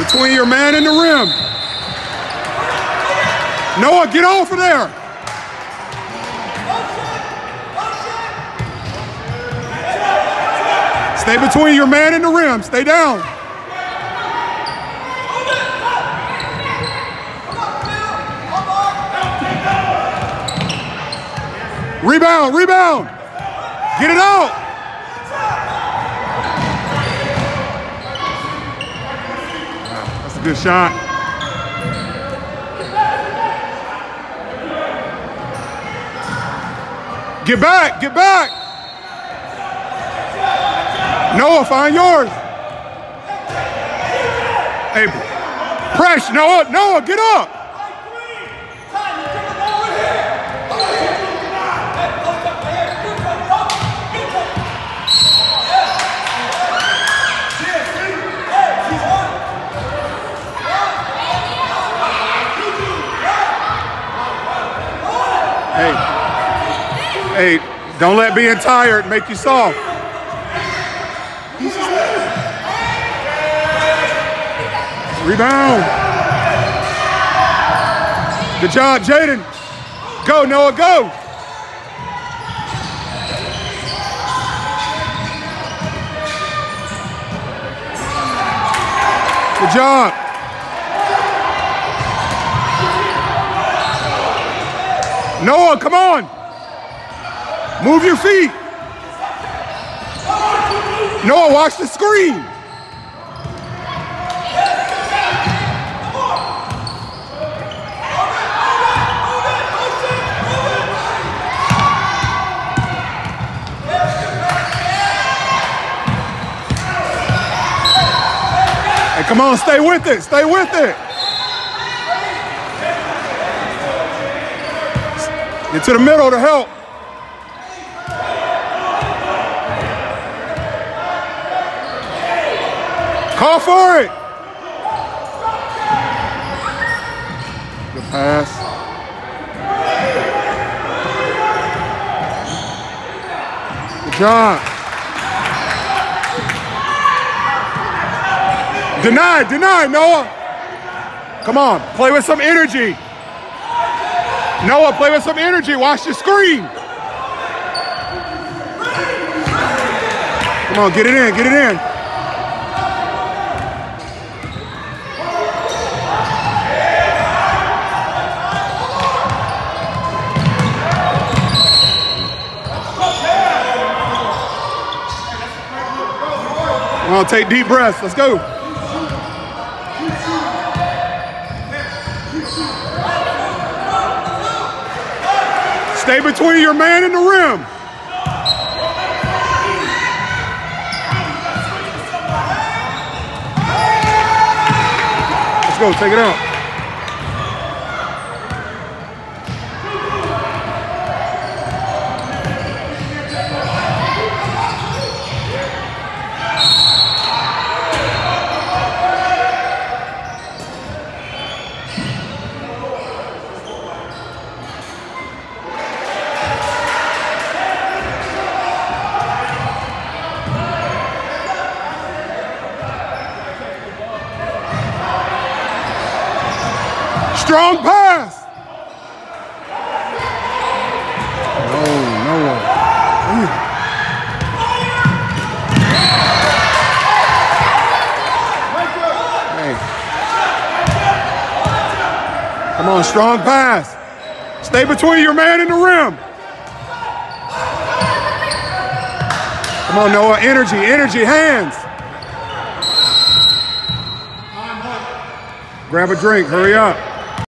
Between your man and the rim. Noah, get off of there. Stay between your man and the rim. Stay down. Rebound, rebound. Get it out. That's a good shot. Get back, get back. Noah, find yours. Hey, press, Noah, Noah, get up. Hey, don't let being tired make you soft. Rebound. Good job, Jaden. Go, Noah, go. Good job. Noah, come on. Move your feet. Noah, watch the screen. Hey, come on, stay with it. Stay with it. Get to the middle to help. Call for it. Good pass. Good job. Deny, Noah. Come on, play with some energy. Noah, play with some energy. Watch the screen. Come on, get it in, get it in. Come on, take deep breaths. Let's go. Stay between your man and the rim. Let's go, take it out. Strong pass. No. Hey. Come on, strong pass. Stay between your man and the rim. Come on, Noah, energy, hands. Grab a drink, hurry up.